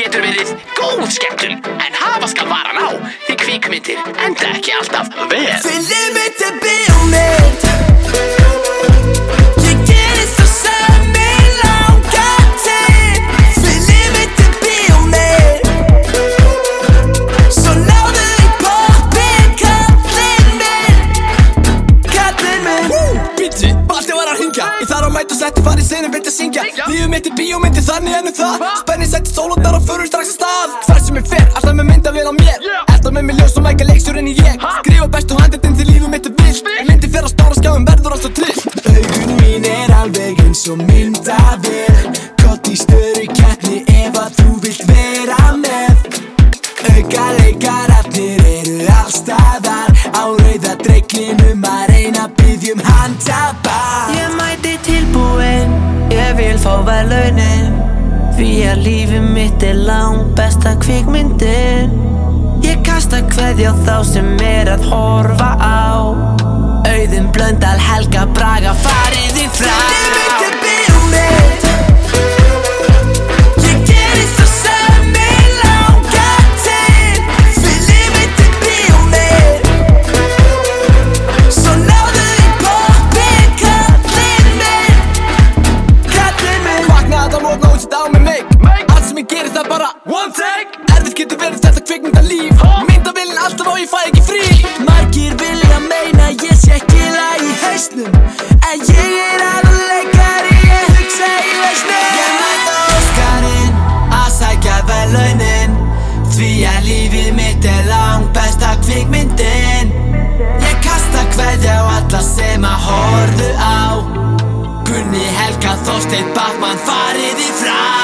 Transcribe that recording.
getur verið góð skemmtun, en hafa skal varan á, því kvikmyndir enda ekki alltaf vel. Fyllið mitt er bíómynd, ég gerði það sem mig langar til. Fyllið mitt er bíómynd, svo náðu í poppið, kallinn minn, kallinn minn. Bíddu, boltinn var að hringja, ég þarf að mæta og setti fara í sinni, vildi að syngja. Lífið mitt er bíómynd, þannig ennum það. Spenni setti sólóttar og förum strax að stað. Hvert sem ég fer, alltaf með myndavél á mér, alltaf með mig ljós og mæka leikstjórinn í ég. Skrifa bestu handritin því lífið mitt er vilt, en myndi fer á stóra skjáin verður alltaf trillt. Augun mín er alveg eins og myndavél, gott í störu keppni ef að þú vilt vera með. Aukaleikaratnir eru allstaðar, á rauða dreiklinum að reyna að biðja handabbar. Ég mæti tilbúinn, ég vil fá verðlaunin, því að lífið mitt er langbesta kvikmyndin. Ég kasta kveðju á þá sem að horfa á. Auðun Blöndal, Helga Braga, farið í frá. Fyllið mitt er bíómynd, ég gerði það sem mig langar til. Fyllið mitt er bíómynd, svo náðu í poppið, kallinn minn, kallinn minn. Vakna þetta mótna og setja á mig meik, allt sem ég geri það bara one take. Erfitt getur verið þetta kvikmyndalíf, myndavélin alltaf og ég fæ ekki frí. Margir vilja meina ég sé ekki lag í hausnum, en ég aðalleikari, ég hugsa í lausnum. Ég mæta Óskarinn að sækja verðlaunin, því að lífið mitt er langbesta kvikmyndin. Ég kasta kveðju á alla sem að horfðu á. Gunni, Helga, Þorsteinn, Bachmann, farið í frá.